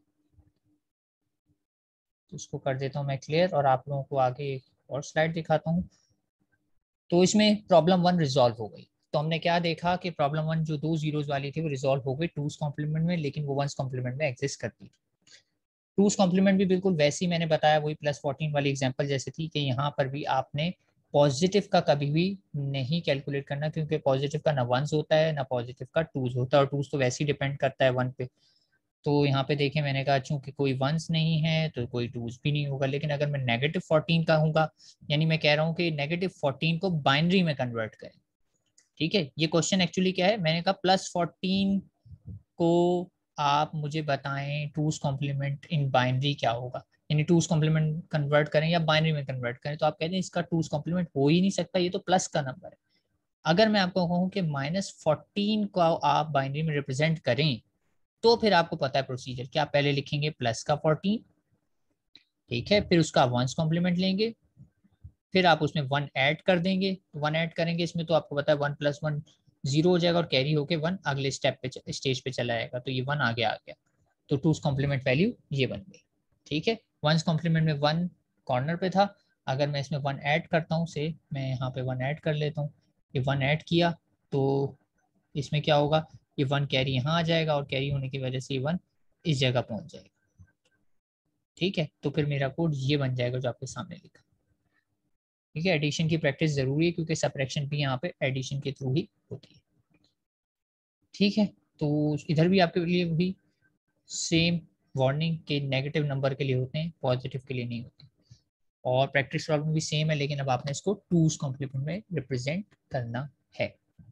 [SPEAKER 1] तो उसको कर देता हूँ मैं क्लियर, और आप लोगों को आगे एक और स्लाइड दिखाता हूँ। तो इसमें प्रॉब्लम वन रिजॉल्व हो गई। तो हमने क्या देखा कि प्रॉब्लम वन जो दो जीरोज वाली थी वो रिजॉल्व हो गई टूस कॉम्प्लीमेंट में, लेकिन वो वंस कॉम्प्लीमेंट में एग्जिस्ट करती थी। टूस कॉम्प्लीमेंट भी बिल्कुल वैसी मैंने बताया, वही प्लस फोर्टीन वाली एग्जांपल जैसे थी, कि यहाँ पर भी आपने पॉजिटिव का कभी भी नहीं कैलकुलेट करना, क्योंकि पॉजिटिव का ना वंस होता है ना पॉजिटिव का टूज होता है, और टूज तो वैसे ही डिपेंड करता है वन पे। तो यहाँ पे देखें, मैंने कहा चूंकि कोई वंस नहीं है तो कोई टूज भी नहीं होगा। लेकिन अगर मैं नेगेटिव फोर्टीन का हूँगा, यानी मैं कह रहा हूँ कि नेगेटिव फोर्टीन को बाइनरी में कन्वर्ट करें। ठीक है, ये क्वेश्चन एक्चुअली क्या है, मैंने कहा प्लस फोर्टीन को आप मुझे बताएं टूज कॉम्प्लीमेंट इन बाइनरी क्या होगा, यानी टूज कॉम्प्लीमेंट कन्वर्ट करें या बाइनरी में कन्वर्ट करें। तो आप कहते हैं इसका टूज कॉम्प्लीमेंट हो ही नहीं सकता, ये तो प्लस का नंबर है। अगर मैं आपको कहूँ कि माइनस फोर्टीन को आप बाइनरी में रिप्रेजेंट करें, तो फिर आपको पता है प्रोसीजर, क्या आप पहले लिखेंगे प्लस का फोर्टीन, ठीक है, फिर उसका वंस कॉम्प्लीमेंट लेंगे, फिर आप उसमें वन ऐड कर देंगे। वन ऐड करेंगे इसमें, तो आपको पता है वन प्लस वन जीरो हो जाएगा, और कैरी होके वन अगले स्टेप पे स्टेज पे चला जाएगा, तो ये वन आगे आ गया। तो टूज कॉम्प्लीमेंट वैल्यू ये बन गई। ठीक है, वंस कॉम्प्लीमेंट में वन कॉर्नर पे था, अगर मैं इसमें वन ऐड करता हूँ, से मैं यहाँ पे वन ऐड कर लेता हूँ, ये वन ऐड किया, तो इसमें क्या होगा, ये वन कैरी यहाँ आ जाएगा, और कैरी होने की वजह से ये वन इस जगह पहुंच जाएगा। ठीक है, तो फिर मेरा कोड ये बन जाएगा जो आपके सामने लिखा। ठीक है, एडिशन की प्रैक्टिस जरूरी है, क्योंकि सब्ट्रैक्शन भी यहाँ पे एडिशन के थ्रू ही होती है। ठीक है, तो इधर भी आपके लिए वही सेम वार्निंग के नेगेटिव नंबर के लिए होते हैं, पॉजिटिव के लिए नहीं होते। और प्रैक्टिस प्रॉब्लम भी सेम है, लेकिन अब आपने इसको टूज कॉम्प्लीमेंट में रिप्रेजेंट करना है।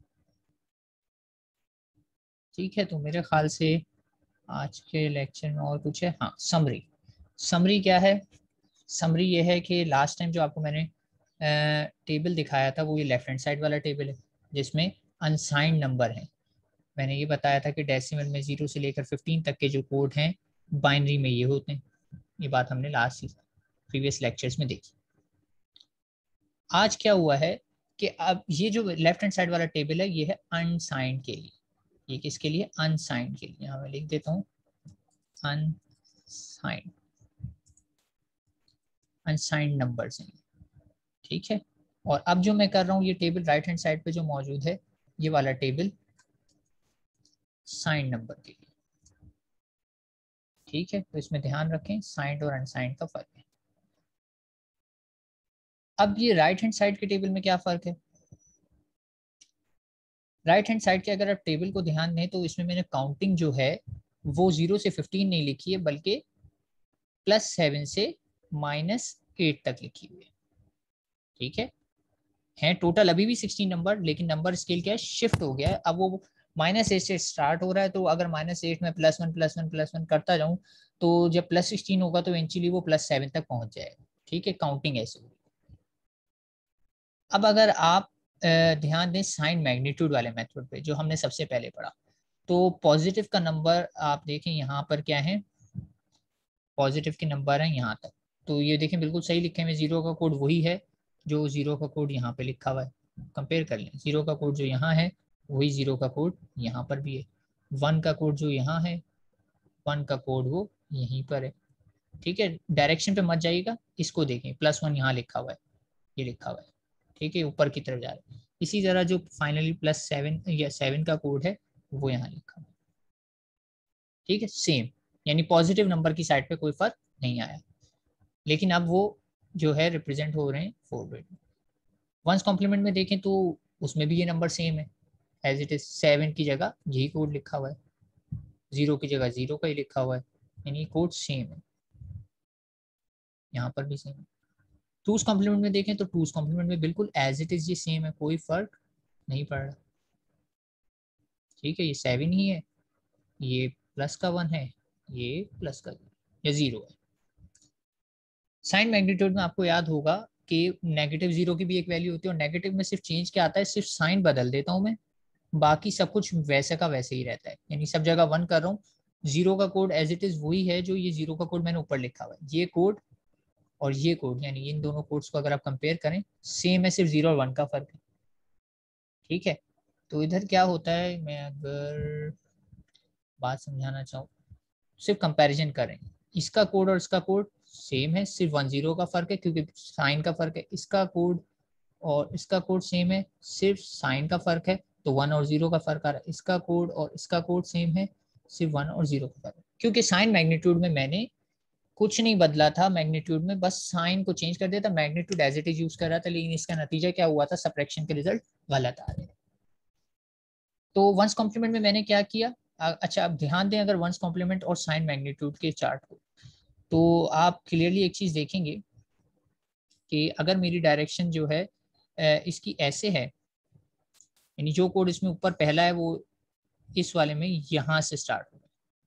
[SPEAKER 1] ठीक है, तो मेरे ख्याल से आज के लेक्चर में और कुछ है? हाँ, समरी। समरी क्या है? समरी ये है कि लास्ट टाइम जो आपको मैंने टेबल दिखाया था, वो ये लेफ्ट हैंड साइड वाला टेबल है, जिसमें अनसाइंड नंबर है। मैंने ये बताया था कि डेसिमल में जीरो से लेकर फिफ्टीन तक के जो कोड हैं, बाइनरी में ये होते हैं। ये बात हमने लास्ट प्रीवियस लेक्चर्स में देखी। आज क्या हुआ है कि अब ये जो लेफ्ट हैंड साइड वाला टेबल है, ये है अनसाइंड के लिए। ये किसके लिए? अनसाइंड के लिए। यहाँ मैं लिख देता हूँ अनसाइंड। अनसाइंड नंबर्स हैं, ठीक है। और अब जो मैं कर रहा हूँ ये टेबल राइट हैंड साइड पे जो मौजूद है ये वाला टेबल साइंड नंबर के लिए, ठीक है। तो इसमें ध्यान रखें साइंड और अनसाइंड का फर्क है। अब ये राइट हैंड साइड के टेबल में क्या फर्क है, राइट हैंड साइड के अगर आप टेबल को ध्यान दें तो इसमें मैंने काउंटिंग जो है वो जीरो से फिफ्टीन नहीं लिखी है बल्कि प्लस सेवन से माइनस एट तक लिखी हुई है, ठीक है। है टोटल अभी भी सिक्सटीन नंबर, लेकिन नंबर स्केल क्या है, शिफ्ट हो गया है। अब वो माइनस एट से स्टार्ट हो रहा है, तो अगर माइनस एट में plus one plus one plus one करता जाऊं तो जब प्लस सिक्सटीन होगा तो इवेंचुअली वो प्लस सेवन तक पहुंच जाएगा, ठीक है। काउंटिंग ऐसे होगी। अब अगर आप ध्यान दें साइन मैग्नीट्यूड वाले मेथड पे जो हमने सबसे पहले पढ़ा, तो पॉजिटिव का नंबर आप देखें यहाँ पर क्या है, पॉजिटिव के नंबर है यहाँ तक, तो ये देखें बिल्कुल सही लिखे हुए, जीरो का कोड वही है जो जीरो का कोड यहाँ पे लिखा हुआ है। कंपेयर कर लें, जीरो का कोड जो यहाँ है वही जीरो का कोड यहाँ पर भी है, वन का कोड जो यहाँ है वन का कोड वो यहीं पर है, ठीक है। डायरेक्शन पे मत जाइएगा, इसको देखें प्लस वन यहाँ लिखा हुआ है, ये लिखा हुआ है, ठीक है, ऊपर की तरफ जा रहा है। इसी तरह जो फाइनली प्लस सेवन या सेवन का कोड है वो यहाँ लिखा हुआ है, ठीक है, सेम। यानी पॉजिटिव नंबर की साइड पे कोई फर्क नहीं आया, लेकिन अब वो जो है रिप्रेजेंट हो रहे हैं फोर बिट में। वंस कॉम्प्लीमेंट में देखें तो उसमें भी ये नंबर सेम है, एज इट इज सेवन की जगह यही कोड लिखा हुआ है, जीरो की जगह जीरो का ही लिखा हुआ है, यानी कोड सेम है, यहाँ पर भी सेम है। टूज कॉम्प्लीमेंट में देखें तो टूज कॉम्प्लीमेंट में बिल्कुल एज इट इज ये सेम है, कोई फर्क नहीं पड़ रहा, ठीक है। ये सेवन ही है, ये प्लस का वन है, ये प्लस का या जीरो है। साइन मैग्नीट्यूड में आपको याद होगा कि नेगेटिव जीरो की भी एक वैल्यू होती है, और नेगेटिव में सिर्फ चेंज क्या आता है, सिर्फ साइन बदल देता हूँ मैं, बाकी सब कुछ वैसे का वैसे ही रहता है, यानी सब जगह वन कर रहा हूँ। जीरो का कोड एज इट इज वही है जो ये जीरो का कोड मैंने ऊपर लिखा हुआ है, ये कोड और ये कोड, यानी इन दोनों कोड्स को अगर आप कंपेयर करें सेम है, सिर्फ जीरो और वन का फर्क है, ठीक है। तो इधर क्या होता है, मैं अगर बात समझाना चाहूँ, सिर्फ कंपैरिजन करें, इसका कोड और इसका कोड सेम है, सिर्फ वन जीरो का फर्क है क्योंकि साइन का फर्क है, इसका कोड और इसका कोड सेम है, सिर्फ साइन का फर्क है, तो वन और जीरो का फर्क आ रहा है। इसका कोड और इसका कोड सेम है, सिर्फ वन और जीरो का फर्क है, क्योंकि साइन मैग्नीट्यूड में मैंने कुछ नहीं बदला था, मैग्नीट्यूड में बस साइन को चेंज कर दिया था, magnitude as it is use कर रहा था, लेकिन इसका नतीजा क्या हुआ था, सब्ट्रैक्शन के रिजल्ट गलत आ रहे थे। तो वंस कॉम्प्लीमेंट में मैंने क्या किया, अच्छा अब ध्यान दें अगर वंस कॉम्प्लीमेंट और साइन मैग्नीट्यूड के चार्ट को, तो आप क्लियरली एक चीज देखेंगे कि अगर मेरी डायरेक्शन जो है इसकी ऐसे है, यानी जो कोड इसमें ऊपर पहला है वो इस वाले में यहाँ से स्टार्ट होगा,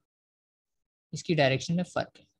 [SPEAKER 1] इसकी डायरेक्शन में फर्क है,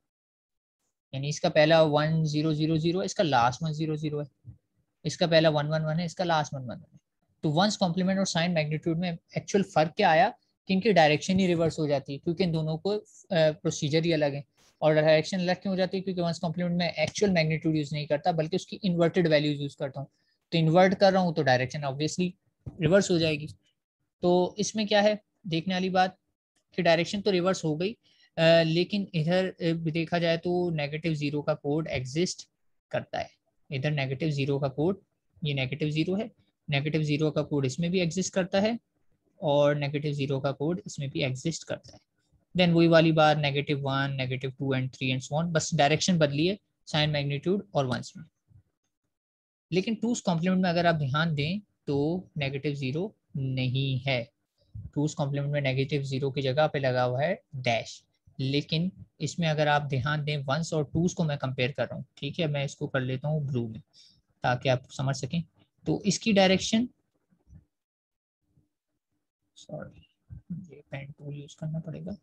[SPEAKER 1] यानी इसका पहला वन जीरो जीरो जीरो है, इसका लास्ट वन जीरो जीरो है, इसका पहला वन वन वन है, इसका लास्ट वन वन है। तो वंस कॉम्प्लीमेंट और साइन मैग्नीट्यूड में एक्चुअल फर्क क्या आया कि इनकी डायरेक्शन ही रिवर्स हो जाती है, क्योंकि इन दोनों को प्रोसीजर ही अलग है। और डायरेक्शन अलग क्यों हो जाती है, क्योंकि वंस कॉम्प्लीमेंट में एक्चुअल मैग्नीट्यूड यूज नहीं करता बल्कि उसकी इन्वर्टेड वैल्यूज यूज करता हूँ, तो इन्वर्ट कर रहा हूँ तो डायरेक्शन ऑब्वियसली रिवर्स हो जाएगी। तो इसमें क्या है देखने वाली बात कि डायरेक्शन तो रिवर्स हो गई, आ, लेकिन इधर देखा जाए तो नेगेटिव जीरो का कोड एग्जिस्ट करता है, इधर नेगेटिव जीरो का कोड, ये नेगेटिव जीरो है, नेगेटिव जीरो का कोड इसमें भी एग्जिस्ट करता है और नेगेटिव जीरो का कोड इसमें भी एग्जिस्ट करता है। देन वही वाली बात, negative one negative two and three and so on, बस डायरेक्शन बदली है साइन मैग्नीट्यूड और वंस में। लेकिन टूस कॉम्प्लीमेंट में अगर आप ध्यान दें तो नेगेटिव जीरो नहीं है, टूस कॉम्प्लीमेंट में नेगेटिव जीरो की जगह पे लगा हुआ है डैश, लेकिन इसमें अगर आप ध्यान दें वंस और टूस को मैं कंपेयर कर रहा हूँ, ठीक है, मैं इसको कर लेता हूँ ब्लू में ताकि आप समझ सकें। तो इसकी डायरेक्शन, सॉरी ये पेन टूल यूज करना पड़ेगा,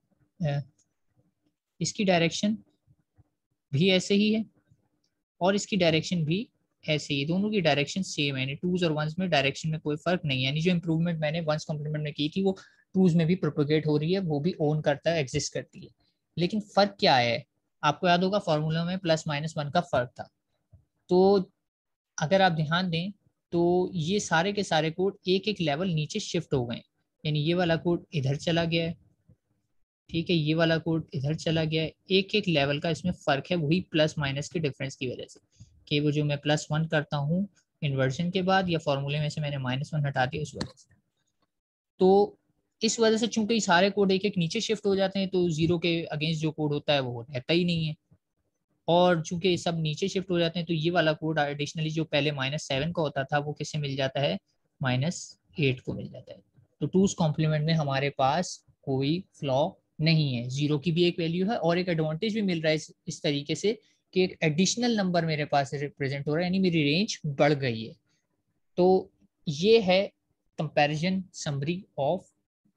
[SPEAKER 1] इसकी डायरेक्शन भी ऐसे ही है और इसकी डायरेक्शन भी ऐसे ही, दोनों की डायरेक्शन सेम है, यानी टूज और वंस में डायरेक्शन में कोई फर्क नहीं है, यानी जो इंप्रूवमेंट मैंने वंस कॉम्प्लीमेंट में की थी वो टूज में भी प्रोपोगेट हो रही है, वो भी ओन करता है, एग्जिस्ट करती है। लेकिन फर्क क्या है, आपको याद होगा फॉर्मूला में प्लस माइनस वन का फर्क था, तो अगर आप ध्यान दें तो ये सारे के सारे कोड एक एक लेवल नीचे शिफ्ट हो गए, यानी ये वाला कोड इधर चला गया है, ठीक है, ये वाला कोड इधर चला गया है। एक एक लेवल का इसमें फर्क है, वही प्लस माइनस के डिफरेंस की वजह से, कि वो जो मैं प्लस वन करता हूँ इन्वर्जन के बाद या फॉर्मूले में से मैंने माइनस वन हटा दिया उस वजह से। तो इस वजह से चूंकि सारे कोड एक एक नीचे शिफ्ट हो जाते हैं, तो जीरो के अगेंस्ट जो कोड होता है वो रहता ही नहीं है। और चूंकि सब नीचे शिफ्ट हो जाते हैं, तो ये वाला कोड एडिशनली जो पहले माइनस सेवन का होता था वो किससे मिल जाता है, माइनस एट को मिल जाता है। तो टूस कॉम्प्लीमेंट में हमारे पास कोई फ्लॉ नहीं है, जीरो की भी एक वैल्यू है और एक एडवांटेज भी मिल रहा है इस, इस तरीके से कि एक एडिशनल नंबर मेरे पास रिप्रेजेंट हो रहा है, यानी मेरी रेंज बढ़ गई है। तो ये है comparison summary of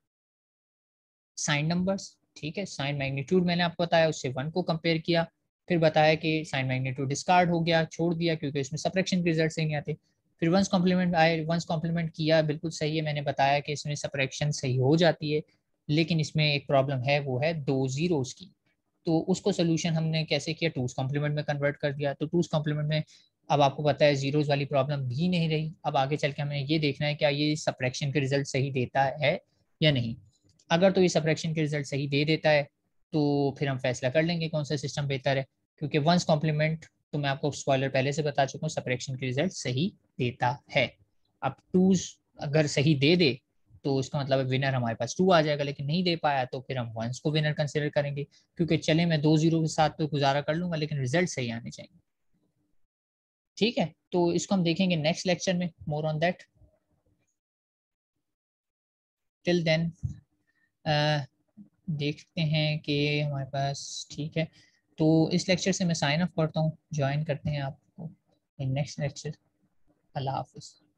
[SPEAKER 1] sign numbers. ठीक है, साइन मैग्नीट्यूड मैंने आपको बताया, उससे वन को कंपेयर किया, फिर बताया कि साइन मैग्नीट्यूड डिस्कार्ड हो गया, छोड़ दिया क्योंकि इसमें सब्ट्रैक्शन के रिजल्ट सही नहीं आते। फिर वंस कॉम्प्लीमेंट आए, वंस कॉम्प्लीमेंट किया, बिल्कुल सही है, मैंने बताया कि इसमें सब्ट्रैक्शन सही हो जाती है, लेकिन इसमें एक प्रॉब्लम है, वो है दो जीरोस की। तो उसको सोल्यूशन हमने कैसे किया, टूस कॉम्प्लीमेंट में कन्वर्ट कर दिया। तो टूस कॉम्प्लीमेंट में अब आपको पता है जीरोस वाली प्रॉब्लम भी नहीं रही। अब आगे चल के हमें ये देखना है क्या ये सब्ट्रैक्शन के रिजल्ट सही देता है या नहीं। अगर तो ये सब्ट्रैक्शन के रिजल्ट सही दे देता है तो फिर हम फैसला कर लेंगे कौन सा सिस्टम बेहतर है, क्योंकि वंस कॉम्प्लीमेंट तो मैं आपको स्पॉइलर पहले से बता चुका हूँ सब्ट्रैक्शन के रिजल्ट सही देता है। अब टूज अगर सही दे दे तो इसका मतलब विनर हमारे पास टू आ जाएगा, लेकिन नहीं दे पाया तो फिर हम वंस को विनर कंसिडर करेंगे, क्योंकि चले मैं दो जीरो के साथ तो गुजारा कर लूंगा लेकिन रिजल्ट सही आने चाहिए। ठीक है, तो इसको हम देखेंगे नेक्स्ट लेक्चर में, more on that. Till then देखते हैं कि हमारे पास ठीक है। तो इस लेक्चर से मैं साइन ऑफ करता हूँ, ज्वाइन करते हैं आपको इन नेक्स्ट लेक्चर। अल्लाह हाफिज़।